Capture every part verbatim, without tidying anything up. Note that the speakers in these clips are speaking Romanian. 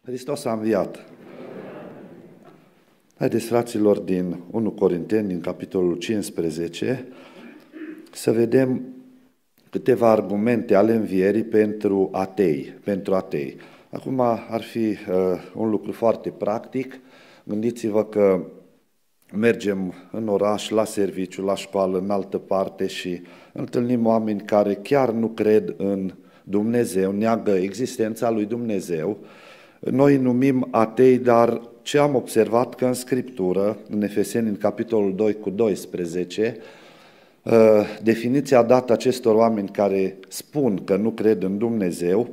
Hristos a înviat. Haideți, fraților, din unu Corinteni, din capitolul cincisprezece, să vedem câteva argumente ale învierii pentru atei. Pentru atei. Acum ar fi uh, un lucru foarte practic. Gândiți-vă că mergem în oraș, la serviciu, la școală, în altă parte și întâlnim oameni care chiar nu cred în Dumnezeu, neagă existența lui Dumnezeu. Noi numim atei, dar ce am observat că în Scriptură, în Efeseni, în capitolul doi cu doisprezece, definiția dată acestor oameni care spun că nu cred în Dumnezeu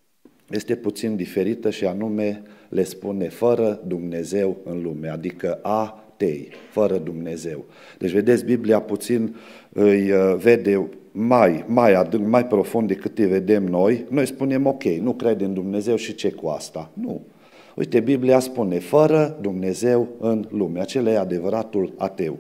este puțin diferită și anume le spune fără Dumnezeu în lume, adică atei, fără Dumnezeu. Deci vedeți, Biblia puțin îi vede mai, mai adânc, mai profund decât îi vedem noi. Noi spunem ok, nu cred în Dumnezeu și ce cu asta? Nu. Uite, Biblia spune fără Dumnezeu în lume, acela e adevăratul ateu.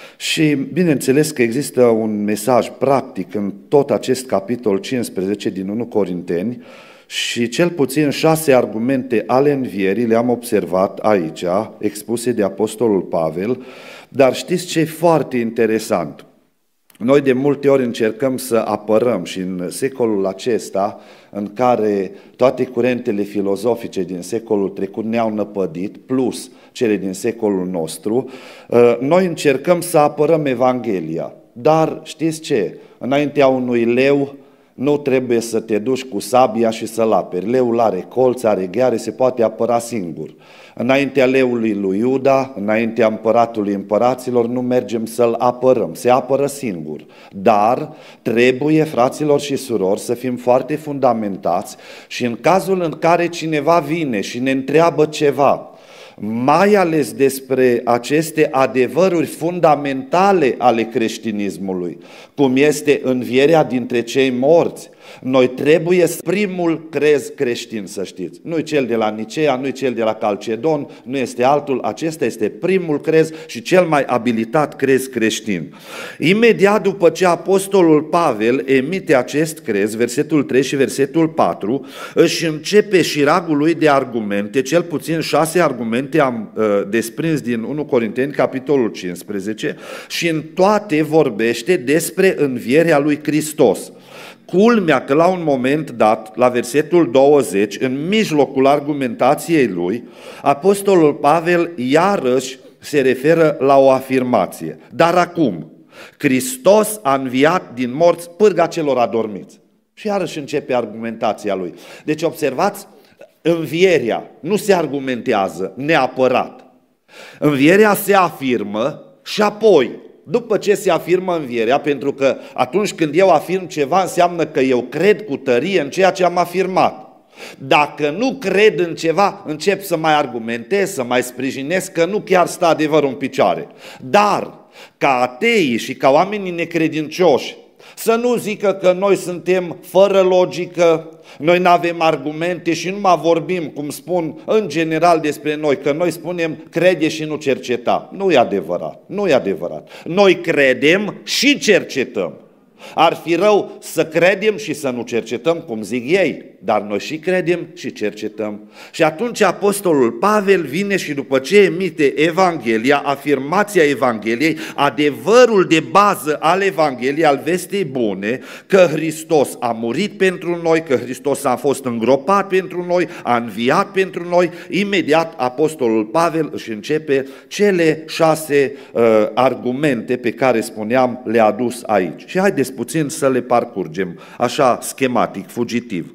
Și bineînțeles că există un mesaj practic în tot acest capitol cincisprezece din unu Corinteni și cel puțin șase argumente ale învierii le-am observat aici, expuse de Apostolul Pavel, dar știți ce e foarte interesant? Noi de multe ori încercăm să apărăm și în secolul acesta, în care toate curentele filozofice din secolul trecut ne-au năpădit, plus cele din secolul nostru, noi încercăm să apărăm Evanghelia. Dar știți ce? Înaintea unui leu nu trebuie să te duci cu sabia și să-l aperi. Leul are colți, are gheare, se poate apăra singur. Înaintea leului lui Iuda, înaintea împăratului împăraților, nu mergem să-l apărăm, se apără singur. Dar trebuie, fraților și surori, să fim foarte fundamentați și în cazul în care cineva vine și ne întreabă ceva, mai ales despre aceste adevăruri fundamentale ale creștinismului, cum este învierea dintre cei morți, noi trebuie să primul crez creștin, să știți. Nu-i cel de la Nicea, nu-i cel de la Calcedon, nu este altul, acesta este primul crez și cel mai abilitat crez creștin. Imediat după ce Apostolul Pavel emite acest crez, versetul trei și versetul patru, își începe șiragul lui de argumente, cel puțin șase argumente am uh, desprins din unu Corinteni, capitolul cincisprezece, și în toate vorbește despre învierea lui Hristos. Culmea că la un moment dat, la versetul douăzeci, în mijlocul argumentației lui, Apostolul Pavel iarăși se referă la o afirmație. Dar acum, Hristos a înviat din morți pârga celor adormiți. Și iarăși începe argumentația lui. Deci observați, învierea nu se argumentează neapărat. Învierea se afirmă și apoi, după ce se afirmă învierea, pentru că atunci când eu afirm ceva înseamnă că eu cred cu tărie în ceea ce am afirmat. Dacă nu cred în ceva, încep să mai argumentez, să mai sprijinesc că nu chiar stă adevărul în picioare. Dar ca ateii și ca oamenii necredincioși să nu zică că noi suntem fără logică, noi nu avem argumente și nu mai vorbim, cum spun în general despre noi, că noi spunem crede și nu cerceta. Nu e adevărat, nu e adevărat. Noi credem și cercetăm. Ar fi rău să credem și să nu cercetăm, cum zic ei, dar noi și credem și cercetăm. Și atunci Apostolul Pavel vine și după ce emite Evanghelia, afirmația Evangheliei, adevărul de bază al Evangheliei, al vestei bune, că Hristos a murit pentru noi, că Hristos a fost îngropat pentru noi, a înviat pentru noi, imediat Apostolul Pavel își începe cele șase uh, argumente pe care spuneam le-a adus aici. Și haideți puțin să le parcurgem, așa schematic, fugitiv.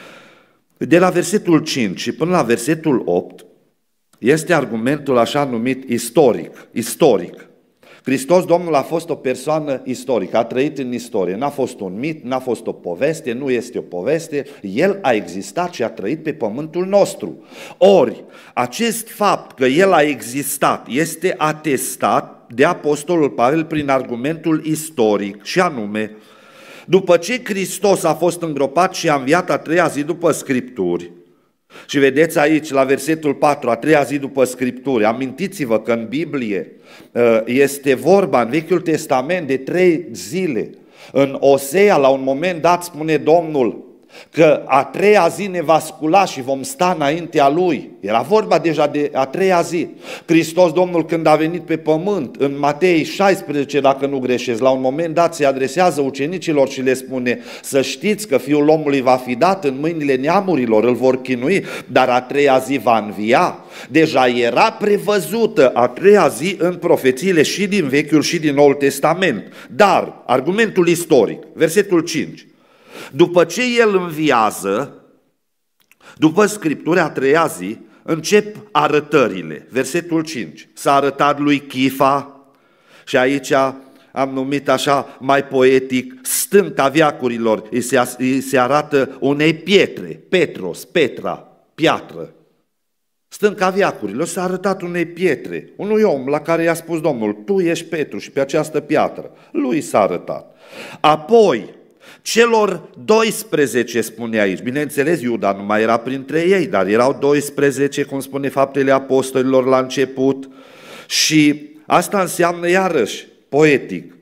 De la versetul cinci și până la versetul opt este argumentul așa numit istoric, istoric. Hristos, Domnul, a fost o persoană istorică, a trăit în istorie, n-a fost un mit, n-a fost o poveste, nu este o poveste, El a existat și a trăit pe pământul nostru. Ori, acest fapt că El a existat este atestat de Apostolul Pavel prin argumentul istoric și anume, după ce Hristos a fost îngropat și a înviat a treia zi după Scripturi, și vedeți aici la versetul patru, a treia zi după Scripturi, amintiți-vă că în Biblie este vorba în Vechiul Testament de trei zile. În Osea, la un moment dat, spune Domnul, că a treia zi ne va scula și vom sta înaintea Lui. Era vorba deja de a treia zi. Hristos Domnul, când a venit pe pământ, în Matei șaisprezece, dacă nu greșesc, la un moment dat se adresează ucenicilor și le spune: să știți că Fiul omului va fi dat în mâinile neamurilor, îl vor chinui, dar a treia zi va învia. Deja era prevăzută a treia zi în profețiile și din Vechiul și din Noul Testament. Dar, argumentul istoric, versetul cinci. După ce el înviază, după Scripturi, a treia zi, încep arătările. Versetul cinci. S-a arătat lui Chifa și aici am numit așa mai poetic, stânca veacurilor, îi se, îi se arată unei pietre, Petros, Petra, piatră. Stânca veacurilor s-a arătat unei pietre, unui om la care i-a spus Domnul: tu ești Petru și pe această piatră. Lui s-a arătat. Apoi, celor doisprezece, spune aici, bineînțeles Iuda nu mai era printre ei, dar erau doisprezece, cum spune Faptele Apostolilor la început, și asta înseamnă iarăși poetic.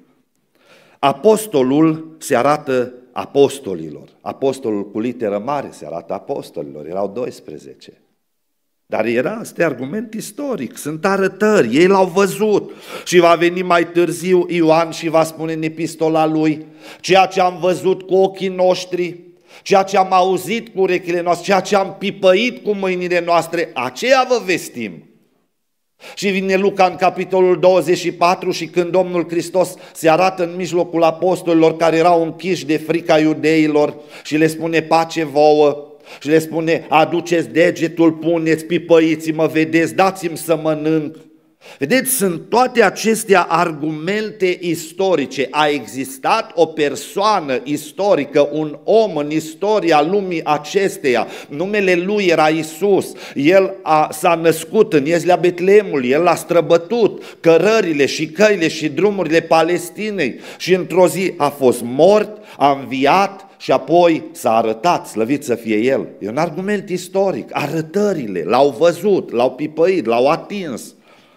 Apostolul se arată apostolilor, apostolul cu literă mare se arată apostolilor, erau doisprezece. Dar era, asta e argument istoric, sunt arătări, ei l-au văzut și va veni mai târziu Ioan și va spune în epistola lui: ceea ce am văzut cu ochii noștri, ceea ce am auzit cu urechile noastre, ceea ce am pipăit cu mâinile noastre, aceea vă vestim. Și vine Luca în capitolul douăzeci și patru și când Domnul Hristos se arată în mijlocul apostolilor care erau închiși de frica iudeilor și le spune: pace vouă. Și le spune: aduceți degetul, puneți, pipăiți-mă, vedeți, dați-mi să mănânc. Vedeți, sunt toate acestea argumente istorice. A existat o persoană istorică, un om în istoria lumii acesteia. Numele lui era Iisus. El a, s-a născut în Ieslea Betleemului. El a străbătut cărările și căile și drumurile Palestinei. Și într-o zi a fost mort, a înviat și apoi s-a arătat, slăvit să fie El. E un argument istoric. Arătările l-au văzut, l-au pipăit, l-au atins.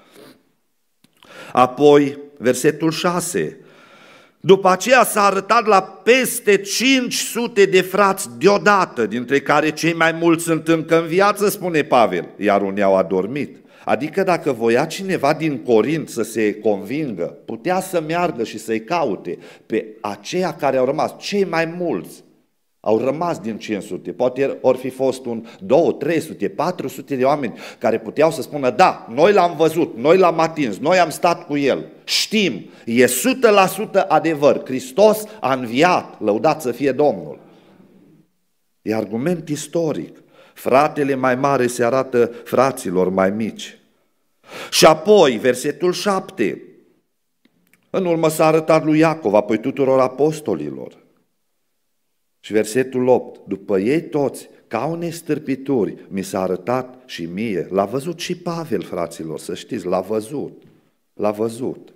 Apoi, versetul șase. După aceea s-a arătat la peste cinci sute de frați deodată, dintre care cei mai mulți sunt încă în viață, spune Pavel, iar unii au adormit. Adică dacă voia cineva din Corint să se convingă, putea să meargă și să-i caute pe aceia care au rămas, cei mai mulți. Au rămas din cinci sute, poate ori fi fost un două, trei sute, patru sute de oameni care puteau să spună: da, noi l-am văzut, noi l-am atins, noi am stat cu el, știm, e o sută la sută adevăr, Hristos a înviat, lăudat să fie Domnul. E argument istoric, fratele mai mare se arată fraților mai mici. Și apoi, versetul șapte, în urmă s-a arătat lui Iacov, apoi tuturor apostolilor. Și versetul opt, după ei toți, ca unei stârpituri, mi s-a arătat și mie. L-a văzut și Pavel, fraților, să știți, l-a văzut, l-a văzut.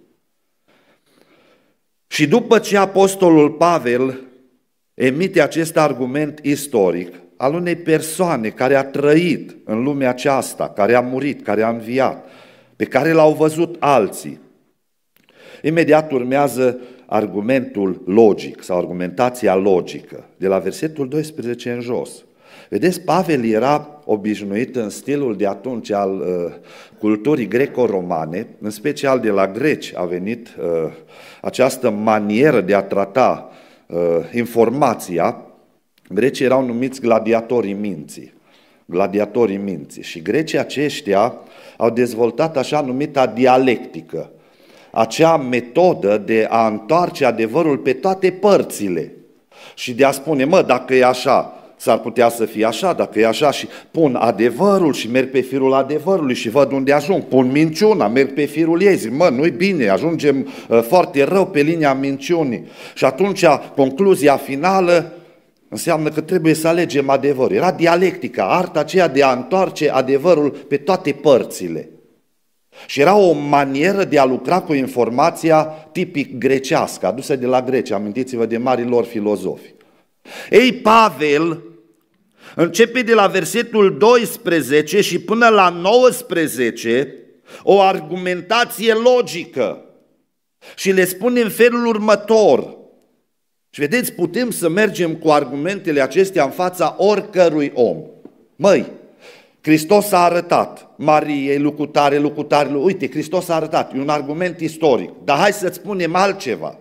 Și după ce apostolul Pavel emite acest argument istoric al unei persoane care a trăit în lumea aceasta, care a murit, care a înviat, pe care l-au văzut alții, imediat urmează argumentul logic sau argumentația logică, de la versetul doisprezece în jos. Vedeți, Pavel era obișnuit în stilul de atunci al uh, culturii greco-romane, în special de la greci a venit uh, această manieră de a trata uh, informația. Grecii erau numiți gladiatorii minții, gladiatorii minții și grecii aceștia au dezvoltat așa numita dialectică, acea metodă de a întoarce adevărul pe toate părțile și de a spune: mă, dacă e așa, s-ar putea să fie așa, dacă e așa, și pun adevărul și merg pe firul adevărului și văd unde ajung, pun minciuna, merg pe firul ei, zic: mă, nu-i bine, ajungem uh, foarte rău pe linia minciunii. Și atunci concluzia finală înseamnă că trebuie să alegem adevărul. Era dialectica, arta aceea de a întoarce adevărul pe toate părțile. Și era o manieră de a lucra cu informația tipic grecească, adusă de la greci, amintiți-vă de marii lor filozofi. Ei, Pavel începe de la versetul doisprezece și până la nouăsprezece o argumentație logică și le spune în felul următor: Și vedeți, putem să mergem cu argumentele acestea în fața oricărui om. Măi, Hristos a arătat Mariei, lucutare, lucutarilor. Uite, Hristos a arătat, e un argument istoric. Dar hai să-ți spunem altceva.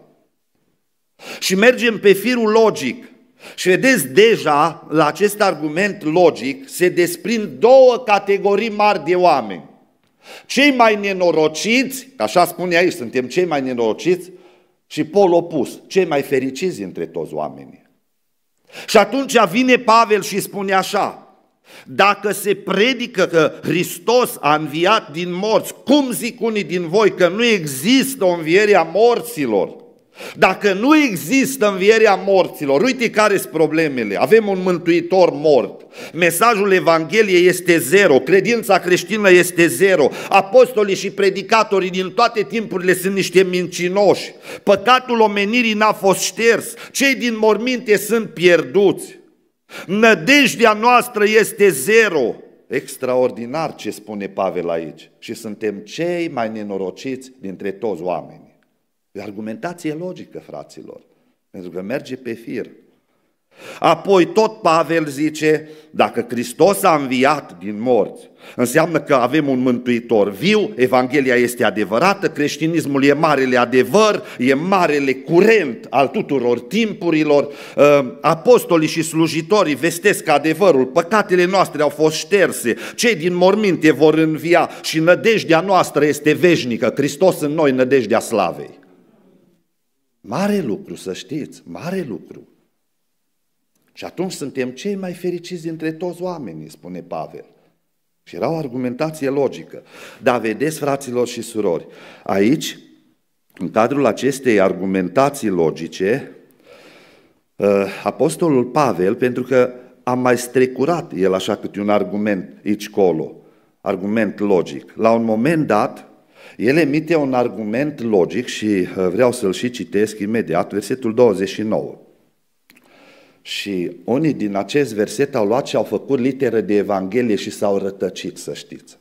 Și mergem pe firul logic. Și vedeți, deja, la acest argument logic, se desprind două categorii mari de oameni. Cei mai nenorociți, așa spune aici, suntem cei mai nenorociți, și pol opus, cei mai fericiți dintre toți oamenii. Și atunci vine Pavel și spune așa: dacă se predică că Hristos a înviat din morți, cum zic unii din voi că nu există o înviere a morților? Dacă nu există învierea morților, uite care sunt problemele. Avem un mântuitor mort. Mesajul Evangheliei este zero. Credința creștină este zero. Apostolii și predicatorii din toate timpurile sunt niște mincinoși. Păcatul omenirii n-a fost șters. Cei din morminte sunt pierduți. Nădejdea noastră este zero. Extraordinar ce spune Pavel aici. Și suntem cei mai nenorociți dintre toți oamenii. E argumentație logică, fraților, pentru că merge pe fir. Apoi tot Pavel zice, dacă Hristos a înviat din morți, înseamnă că avem un mântuitor viu, Evanghelia este adevărată, creștinismul e marele adevăr, e marele curent al tuturor timpurilor, apostolii și slujitorii vestesc adevărul, păcatele noastre au fost șterse, cei din morminte vor învia și nădejdea noastră este veșnică, Hristos în noi, nădejdea slavei. Mare lucru, să știți, mare lucru. Și atunci suntem cei mai fericiți dintre toți oamenii, spune Pavel. Și era o argumentație logică. Dar vedeți, fraților și surori, aici, în cadrul acestei argumentații logice, apostolul Pavel, pentru că a mai strecurat el așa câte un argument aici colo, argument logic, la un moment dat, el emite un argument logic și vreau să-l și citesc imediat, versetul douăzeci și nouă. Și unii din acest verset au luat și au făcut literă de Evanghelie și s-au rătăcit, să știți.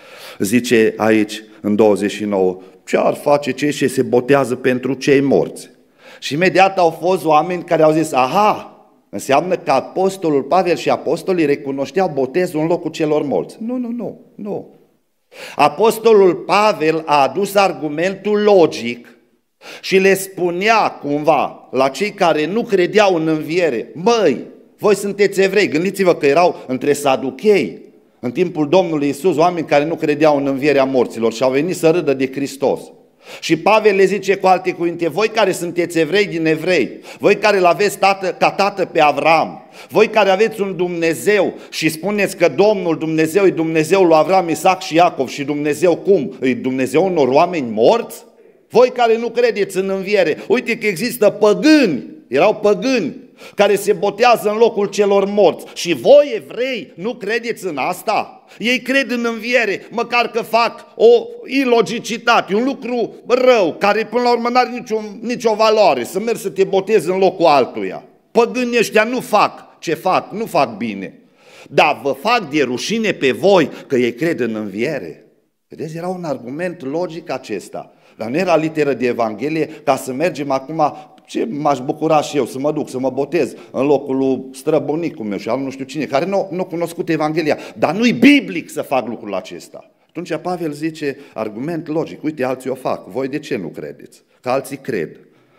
Zice aici, în douăzeci și nouă, ce ar face cei ce se botează pentru cei morți? Și imediat au fost oameni care au zis, aha, înseamnă că apostolul Pavel și apostolii recunoșteau botezul în locul celor morți. Nu, nu, nu, nu. Apostolul Pavel a adus argumentul logic și le spunea cumva la cei care nu credeau în înviere, măi, voi sunteți evrei, gândiți-vă că erau între saduchei în timpul Domnului Iisus oameni care nu credeau în învierea morților și au venit să râdă de Hristos. Și Pavel le zice cu alte cuvinte, voi care sunteți evrei din evrei, voi care l-aveți tată, ca tată pe Avram, voi care aveți un Dumnezeu și spuneți că Domnul Dumnezeu e Dumnezeul lui Avram, Isaac și Iacov și Dumnezeu cum? E Dumnezeu unor oameni morți? Voi care nu credeți în înviere, uite că există păgâni, erau păgâni care se botează în locul celor morți și voi evrei nu credeți în asta? Ei cred în înviere, măcar că fac o ilogicitate, un lucru rău, care până la urmă n-are nicio, nicio valoare, să mergi să te botezi în locul altuia. Păgânii ăștia nu fac ce fac, nu fac bine, dar vă fac de rușine pe voi că ei cred în înviere. Vedeți, era un argument logic acesta, dar nu era literă de Evanghelie ca să mergem acum. Ce m-aș bucura și eu să mă duc, să mă botez în locul lui străbunicul meu și al nu știu cine, care nu, nu cunoscut Evanghelia, dar nu-i biblic să fac lucrul acesta. Atunci Pavel zice, argument logic, uite, alții o fac, voi de ce nu credeți? Că alții cred.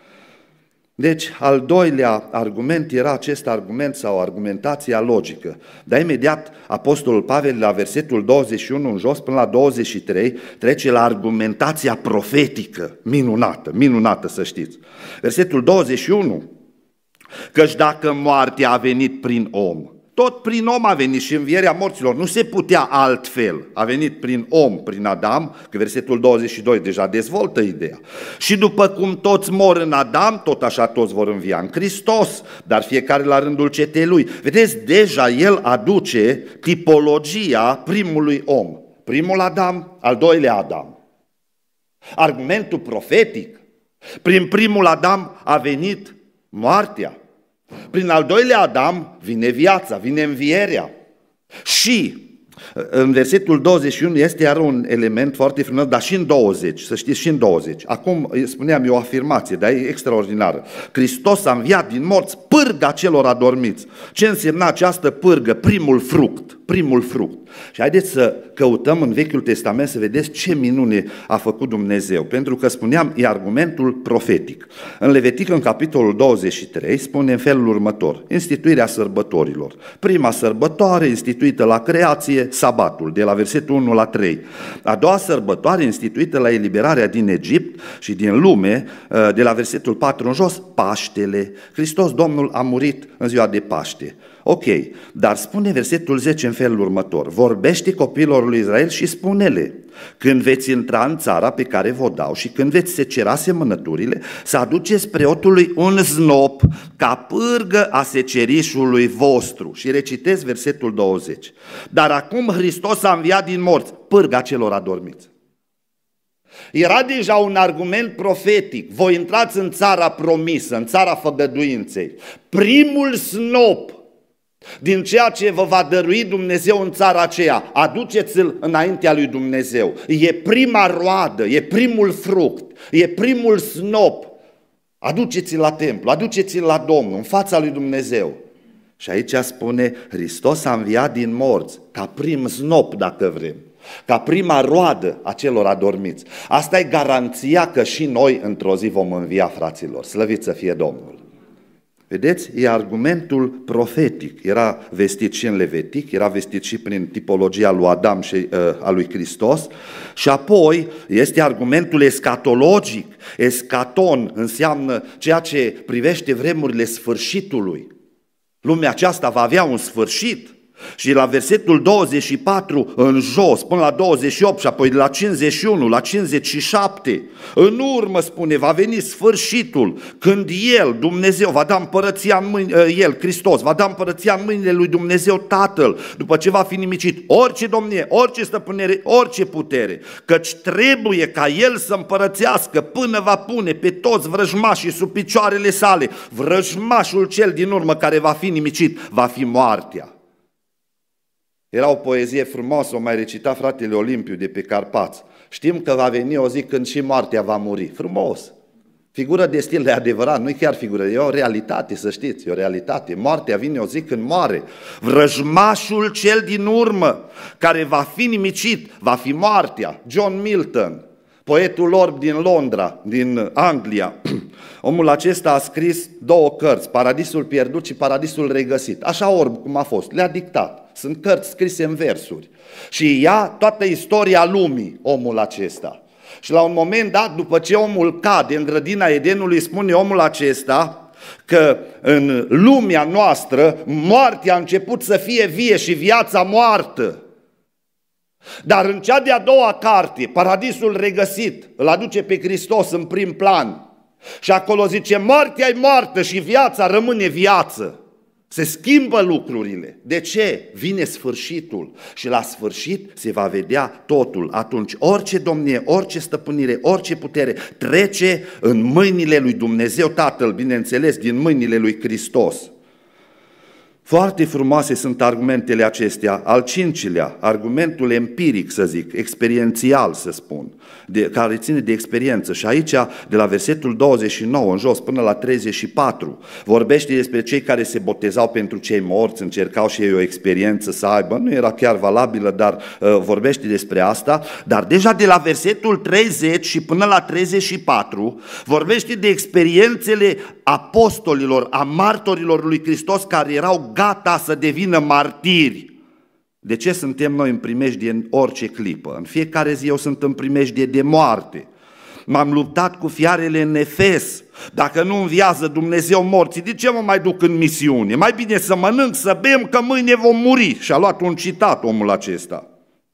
Deci, al doilea argument era acest argument sau argumentația logică. Dar imediat apostolul Pavel la versetul douăzeci și unu în jos până la douăzeci și trei trece la argumentația profetică, minunată, minunată să știți. Versetul douăzeci și unu, căci dacă moartea a venit prin om, tot prin om a venit și învierea morților, nu se putea altfel, a venit prin om, prin Adam, că versetul douăzeci și doi deja dezvoltă ideea. Și după cum toți mor în Adam, tot așa toți vor învia în Hristos, dar fiecare la rândul cetelui. Vedeți, deja el aduce tipologia primului om, primul Adam, al doilea Adam. Argumentul profetic, prin primul Adam a venit moartea. Prin al doilea Adam vine viața, vine învierea. Și În versetul douăzeci și unu este iar un element foarte frumos, dar și în douăzeci, să știți, și în douăzeci. Acum spuneam eu o afirmație, dar e extraordinară. Hristos a înviat din morți, pârga celor adormiți. Ce însemna această pârgă? Primul fruct, primul fruct. Și haideți să căutăm în Vechiul Testament să vedeți ce minune a făcut Dumnezeu. Pentru că spuneam, e argumentul profetic. În Levitic, în capitolul douăzeci și trei, spune în felul următor: instituirea sărbătorilor. Prima sărbătoare instituită la creație, sabatul, de la versetul unu la trei. A doua sărbătoare instituită la eliberarea din Egipt și din lume, de la versetul patru în jos, Paștele. Hristos Domnul a murit în ziua de Paște. Ok, dar spune versetul zece în felul următor: vorbește copiilor lui Israel și spune-le: când veți intra în țara pe care vă dau și când veți secera semănăturile, să aduceți preotului un znop ca pârgă a secerișului vostru. Și recitesc versetul douăzeci. Dar acum Hristos a înviat din morți, pârga celor adormiți. Era deja un argument profetic. Voi intrați în țara promisă, în țara făgăduinței. Primul snop din ceea ce vă va dărui Dumnezeu în țara aceea, aduceți-l înaintea lui Dumnezeu. E prima roadă, e primul fruct, e primul snop. Aduceți-l la templu, aduceți-l la Domnul, în fața lui Dumnezeu. Și aici spune, Hristos a înviat din morți, ca prim snop, dacă vrem, ca prima roadă a celor adormiți. Asta e garanția că și noi într-o zi vom învia, fraților. Slăvit să fie Domnul! Vedeți? E argumentul profetic. Era vestit și în Levitic, era vestit și prin tipologia lui Adam și uh, a lui Hristos. Și apoi este argumentul escatologic. Escaton înseamnă ceea ce privește vremurile sfârșitului. Lumea aceasta va avea un sfârșit. Și la versetul douăzeci și patru în jos, până la douăzeci și opt și apoi de la cincizeci și unu la cincizeci și șapte, în urmă spune, va veni sfârșitul, când El, Dumnezeu, va da împărăția în mâini, El, Hristos, va da împărăția în mâinile lui Dumnezeu Tatăl, după ce va fi nimicit orice domnie, orice stăpânire, orice putere, căci trebuie ca El să împărățească până va pune pe toți vrăjmașii sub picioarele sale. Vrăjmașul cel din urmă care va fi nimicit va fi moartea. Era o poezie frumoasă, o mai recita fratele Olimpiu de pe Carpați. Știm că va veni o zi când și moartea va muri. Frumos! Figură de stil de adevărat, nu-i chiar figură, e o realitate, să știți, e o realitate. Moartea vine o zi când moare. Vrăjmașul cel din urmă, care va fi nimicit, va fi moartea. John Milton, poetul orb din Londra, din Anglia. Omul acesta a scris două cărți, Paradisul pierdut și Paradisul regăsit. Așa orb cum a fost, le-a dictat. Sunt cărți scrise în versuri. Și ia toată istoria lumii, omul acesta. Și la un moment dat, după ce omul cade în grădina Edenului, spune omul acesta că în lumea noastră moartea a început să fie vie și viața moartă. Dar în cea de-a doua carte, Paradisul regăsit, îl aduce pe Hristos în prim plan. Și acolo zice, moartea e moartă și viața rămâne viață. Se schimbă lucrurile. De ce? Vine sfârșitul și la sfârșit se va vedea totul. Atunci orice domnie, orice stăpânire, orice putere trece în mâinile lui Dumnezeu Tatăl, bineînțeles din mâinile lui Hristos. Foarte frumoase sunt argumentele acestea. Al cincilea, argumentul empiric, să zic, experiențial, să spun, de, care ține de experiență. Și aici, de la versetul douăzeci și nouă în jos până la treizeci și patru, vorbește despre cei care se botezau pentru cei morți, încercau și ei o experiență să aibă. Nu era chiar valabilă, dar uh, vorbește despre asta. Dar deja de la versetul treizeci și până la treizeci și patru, vorbește de experiențele apostolilor, a martorilor lui Hristos care erau gata să devină martiri. De ce suntem noi în primejdie în orice clipă? În fiecare zi eu sunt în primejdie de moarte. M-am luptat cu fiarele în Efes. Dacă nu înviază Dumnezeu morții, de ce mă mai duc în misiune? Mai bine să mănânc, să bem, că mâine vom muri. Și a luat un citat omul acesta.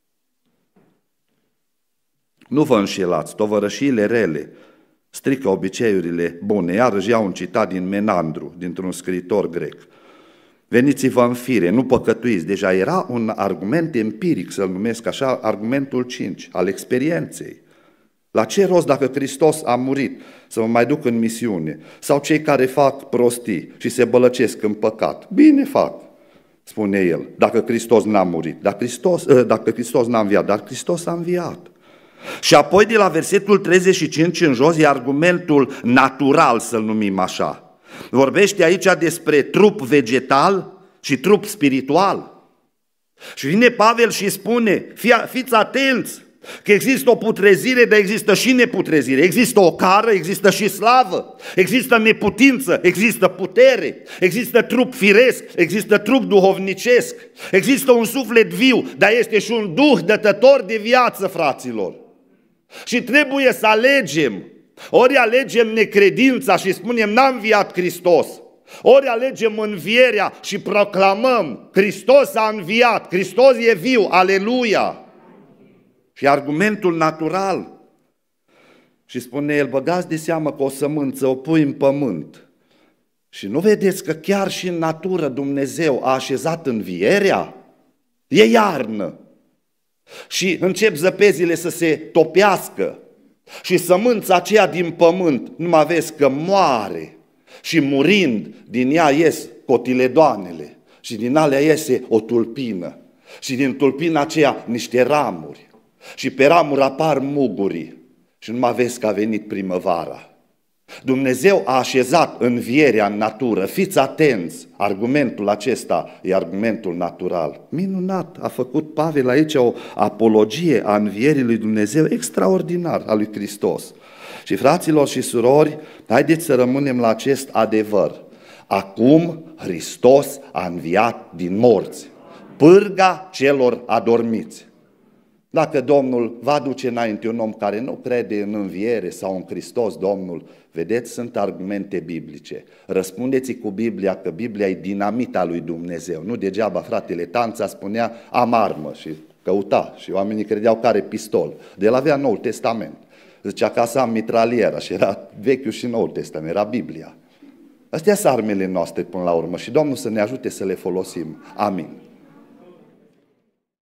Nu vă înșelați, tovărășiile rele strică obiceiurile bune. Iarăși iau un citat din Menandru, dintr-un scriitor grec. Veniți-vă în fire, nu păcătuiți. Deja era un argument empiric, să-l numesc așa, argumentul cinci, al experienței. La ce rost dacă Hristos a murit să mă mai duc în misiune? Sau cei care fac prostii și se bălăcesc în păcat? Bine fac. spune el, dacă Hristos n-a murit, dacă Hristos, dacă Hristos n-a înviat, dar Hristos a înviat. Și apoi de la versetul treizeci și cinci în jos e argumentul natural, să-l numim așa. Vorbește aici despre trup vegetal și trup spiritual. Și vine Pavel și spune, fiți atenți, că există o putrezire, dar există și neputrezire. Există o cară, există și slavă. Există neputință, există putere. Există trup firesc, există trup duhovnicesc. Există un suflet viu, dar este și un duh dătător de viață, fraților. Și trebuie să alegem. Ori alegem necredința și spunem n-a înviat Hristos. Ori alegem învierea și proclamăm Hristos a înviat, Hristos e viu, aleluia. Și argumentul natural. Și spune el, băgați de seamă că o sămânță o pui în pământ. Și nu vedeți că chiar și în natură Dumnezeu a așezat învierea? E iarnă. Și încep zăpezile să se topească. Și sămânța aceea din pământ, nu mai vezi că moare. Și murind, din ea ies cotiledoanele. Și din alea iese o tulpină. Și din tulpina aceea niște ramuri. Și pe ramuri apar mugurii și nu mai vezi că a venit primăvara. Dumnezeu a așezat învierea în natură. Fiți atenți, argumentul acesta e argumentul natural. Minunat, a făcut Pavel aici o apologie a învierii lui Dumnezeu extraordinar a lui Hristos. Și fraților și surori, haideți să rămânem la acest adevăr. Acum Hristos a înviat din morți, pârga celor adormiți. Dacă Domnul va duce înainte un om care nu crede în înviere sau în Hristos Domnul, vedeți, sunt argumente biblice. Răspundeți cu Biblia, că Biblia e dinamita lui Dumnezeu. Nu degeaba fratele Tanța spunea am armă și căuta și oamenii credeau că are pistol. De el avea Noul Testament. Zicea că să am mitraliera și era Vechiul și Noul Testament, era Biblia. Astea sunt armele noastre până la urmă și Domnul să ne ajute să le folosim. Amin.